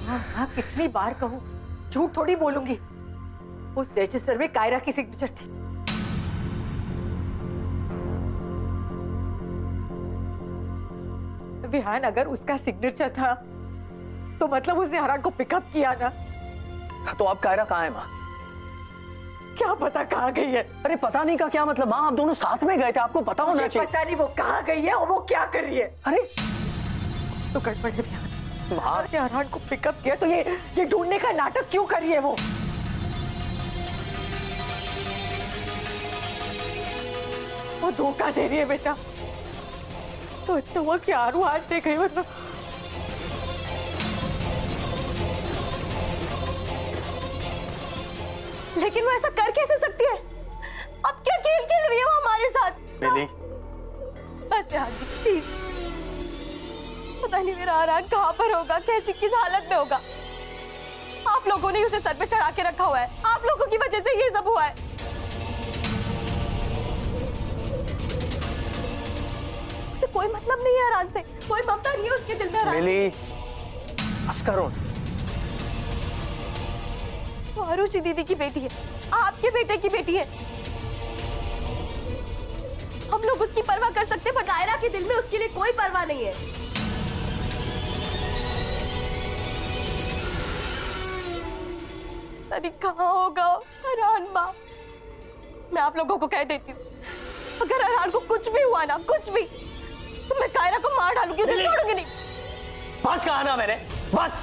हाँ, कितनी बार कहूँ, झूठ थोड़ी बोलूंगी। उस रजिस्टर में कायरा की सिग्नेचर थी। विहान, अगर उसका सिग्नेचर था तो मतलब उसने हरान को पिकअप किया ना। तो अब कायरा कहाँ है माँ? क्या पता कहाँ गई है? अरे पता नहीं का क्या मतलब माँ? आप दोनों साथ में गए थे, आपको पता होना चाहिए। पता नहीं वो कहाँ गई है और वो क्या कर रही है। अरे कुछ तो गड़बड़ है विहान। माँ ने हरान को पिकअप किया तो ये ढूंढने का नाटक क्यों कर रही है वो? धोखा दे रही है बेटा। तो इतना हुआ कि आरू हाथ से गई, वरना लेकिन वो ऐसा कर कैसे सकती है? अब क्या खेल खेल रही है वो हमारे साथ? मिली बस यार प्लीज, पता नहीं मेरा आराम कहाँ पर होगा, कैसी किस हालत में होगा। आप लोगों ने उसे सर पे चढ़ा के रखा हुआ है, आप लोगों की वजह से ये सब हुआ है। उसे कोई मतलब नहीं है आराम से, कोई ममता नहीं है उसके दिल में। मिली बस करो। वो आरुषि दीदी की बेटी है, आपके बेटे की बेटी है। हम लोग उसकी परवाह कर सकते हैं, पर कायरा के दिल में उसके लिए कोई परवाह नहीं है। अरे कहाँ होगा अरहान माँ? मैं आप लोगों को कह देती हूँ, अगर अरहान को कुछ भी हुआ ना, कुछ भी, तो मैं कायरा को मार डालूंगी, उसे छोड़ूंगी नहीं। बस कहा ना मैंने, बस।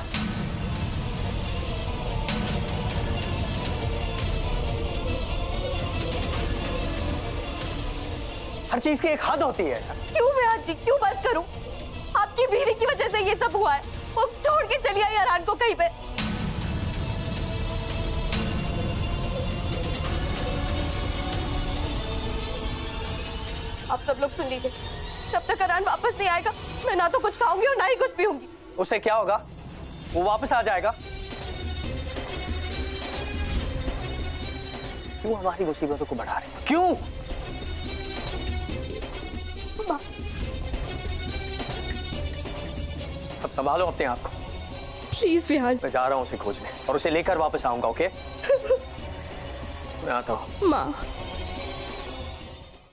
हर चीज की एक हद होती है। क्यों मैं जी, क्यों बस करूं? आपकी बीवी की वजह से ये सब हुआ है। वो छोड़ के चली आई अरहान को कहीं पे। आप सब लोग सुन लीजिए, जब तक अरहान वापस नहीं आएगा, मैं ना तो कुछ खाऊंगी और ना ही कुछ पीऊंगी। उससे क्या होगा? वो वापस आ जाएगा। क्यों हमारी मुसीबतों को बढ़ा रहे हो? क्यों? अब संभालो अपने आप को। प्लीज विहान। मैं जा रहा हूँ उसे खोजने और उसे लेकर वापस आऊंगा, ओके? मैं आता हूँ। माँ